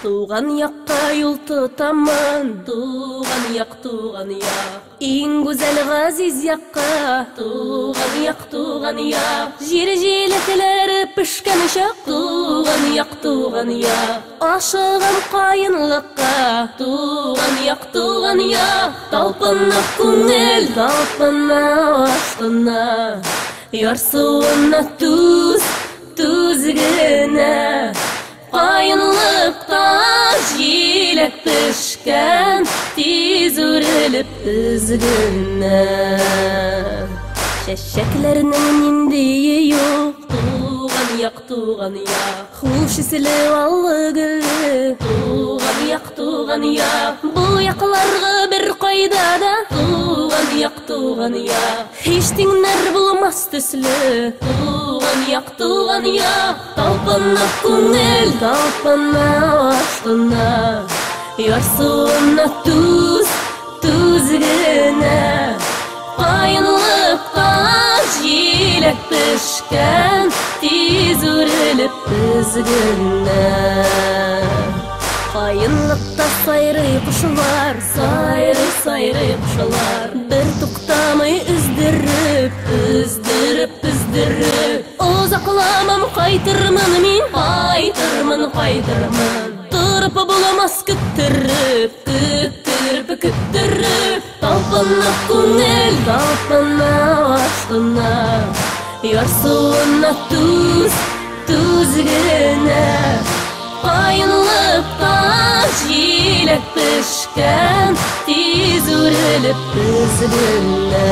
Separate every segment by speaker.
Speaker 1: Туған яққа юл тұтамын, туған яқ, ең güzel ғазиз яққа, туған яқ, жер желетілері пішкен шақ, туған яқ, ашығым қайынлыққа, туған яқ, талпынып көңіл, талпына ашқына, ярсуына түзгіні, қайынлықта желек пішкен, тез өріліп үзгіні. Шәшәкләрнең ниндейі юк, туған яқ, хуш исле аллы гүлле, туған яқ, бұл яқларга бер кайда да, туған яқ, һичтеңнәр булмас төсле, туған яқ, талпынып күңел, талпына ашкына, ярсуына түзгене, қайынлықта желек пішкен, тез өріліп үзгіні. Қайынлықта сайрый құшылар, сайрый құшылар, бір тұқтамай үздіріп, ұзақламам қайтырмын мен, тұрып боламас күттіріп, талпынып көңіл, талпына ашқына, ярсуына түзгіні, қайынлықта желек пішкен, тез өріліп үзгіні.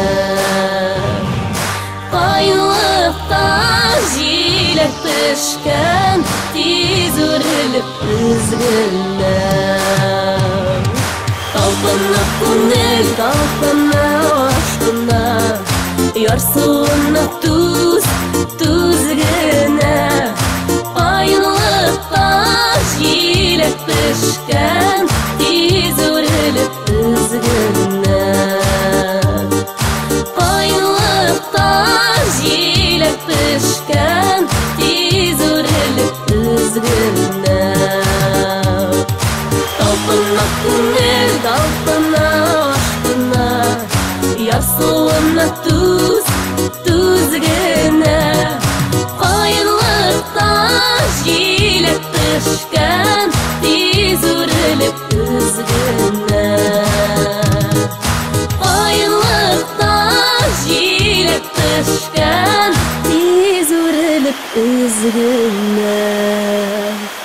Speaker 1: Қайынлықта желек пішкен, тез өріліп үзгіні. Талпынып көңіл, талпына ашқына, ярсуына түзгіні, қайынлықта желек пішкен, тез өріліп үзгіні. Қайынлықта желек пішкен, тез өріліп үзгіні. Талпынып көңіл, талпына ашқына, ярсуына түзгіні, қайынлықта желек пішкен, тез өріліп үзгіні. Қайынлықта желек пішкен, тез өріліп үзгіні.